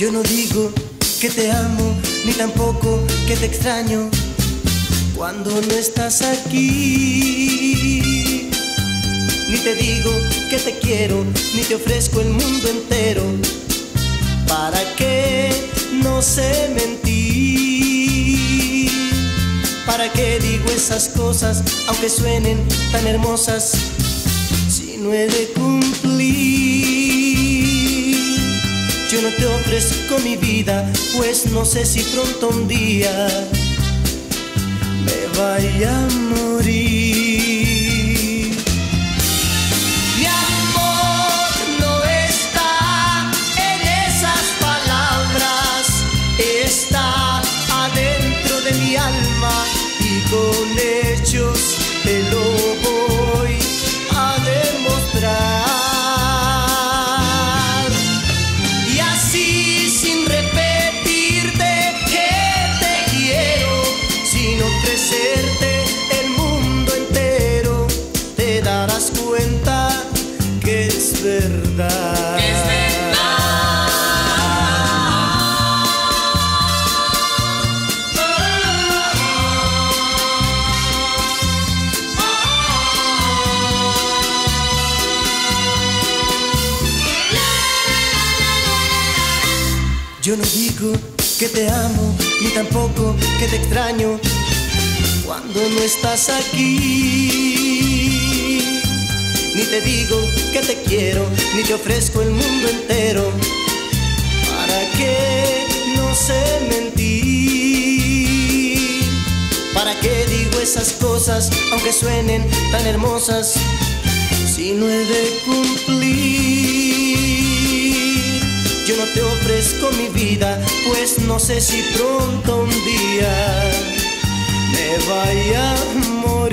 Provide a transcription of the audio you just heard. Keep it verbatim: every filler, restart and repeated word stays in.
Yo no digo que te amo, ni tampoco que te extraño cuando no estás aquí. Ni te digo que te quiero, ni te ofrezco el mundo entero. ¿Para qué? No sé mentir. ¿Para qué digo esas cosas, aunque suenen tan hermosas, si no he de cumplir? Yo no te ofrezco mi vida, pues no sé si pronto un día me vaya a morir. Mi amor no está en esas palabras, está adentro de mi alma y con hechos te lo voy a demostrar. El mundo entero, te darás cuenta que es verdad. Que es verdad. Yo no digo que te amo, ni tampoco que te extraño cuando no estás aquí. Ni te digo que te quiero, ni te ofrezco el mundo entero. ¿Para qué? No sé mentir. ¿Para qué digo esas cosas, aunque suenen tan hermosas, si no he de cumplir? Yo no te ofrezco mi vida, pues no sé si pronto un día me vaya a morir.